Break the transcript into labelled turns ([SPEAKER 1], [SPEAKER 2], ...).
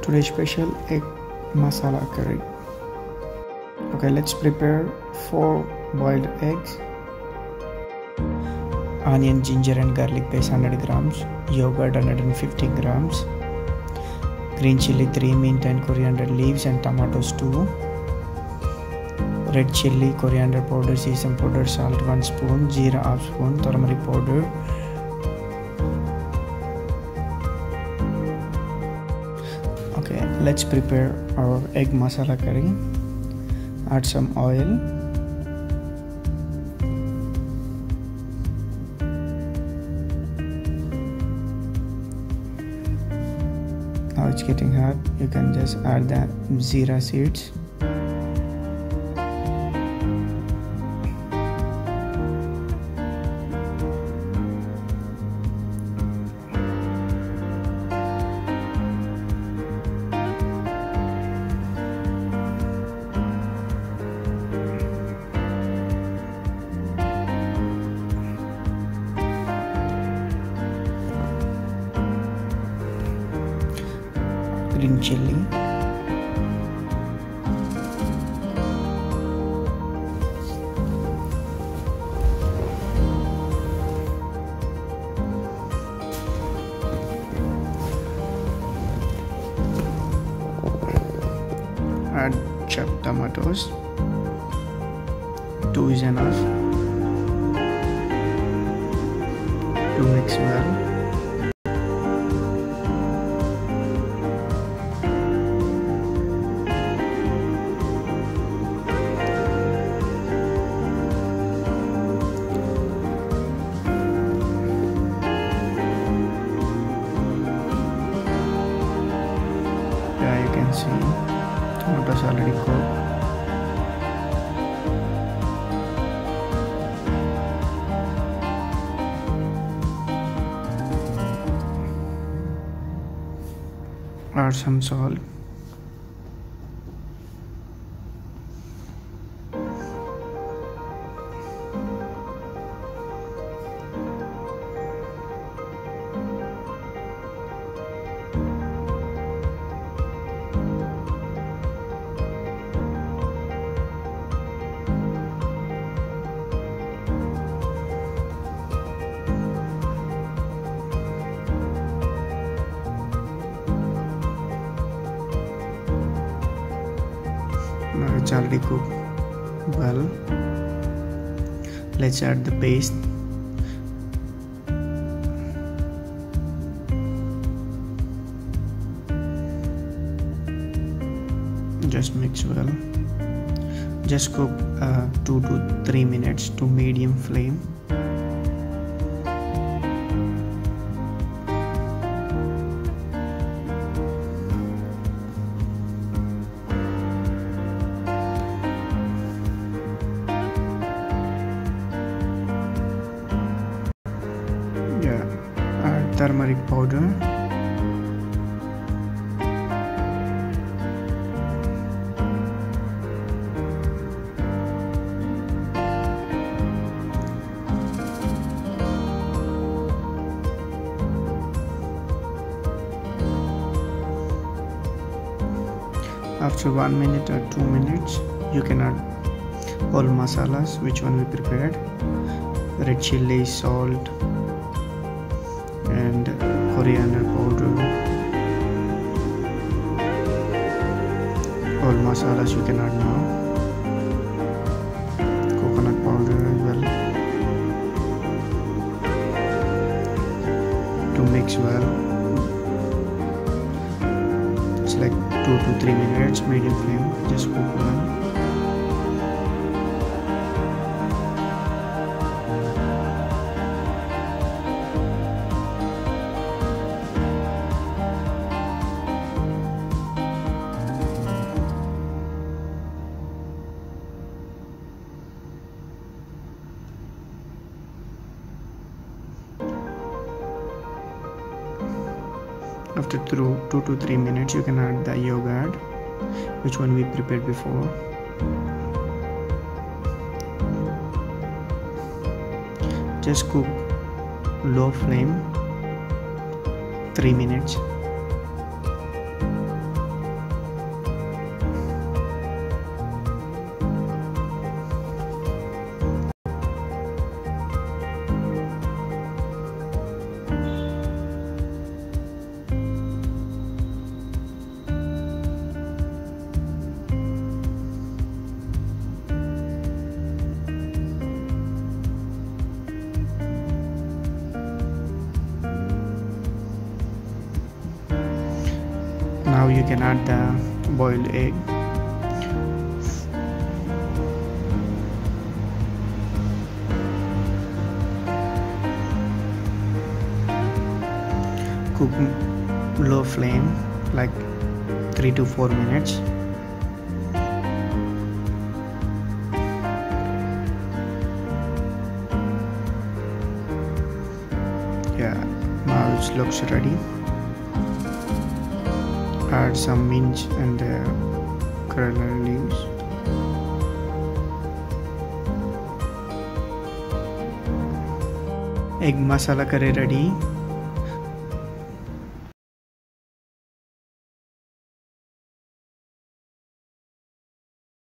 [SPEAKER 1] Today's special egg masala curry. Okay, let's prepare 4 boiled eggs, onion, ginger and garlic paste 100 grams, yogurt 150 grams, green chili 3, mint and coriander leaves and tomatoes 2, red chili, coriander powder, sesame powder, salt 1 spoon, jeera half spoon, turmeric powder, okay, let's prepare our egg masala curry. Add some oil, now it's getting hot. You can just add the jeera seeds, green chili, add chopped tomatoes, 2 is enough, to mix well. Yeah, you can see tomatoes already cooked. Add some salt. Now it's already cooked well. Let's add the paste. Just mix well. Just cook 2 to 3 minutes to medium flame. Add turmeric powder, after 1 minute or 2 minutes you can add all masalas which one we prepared: red chili, salt and coriander powder. All masalas you can add now. Coconut powder as well. To mix well. It's like 2 to 3 minutes, medium flame. Just cook well. After 2 to 3 minutes you can add the yogurt, which one we prepared before. Just cook low flame 3 minutes. Now you can add the boiled egg. Cook low flame like 3 to 4 minutes. Yeah, now it looks ready. Add some mint and the celery leaves. Egg masala curry ready.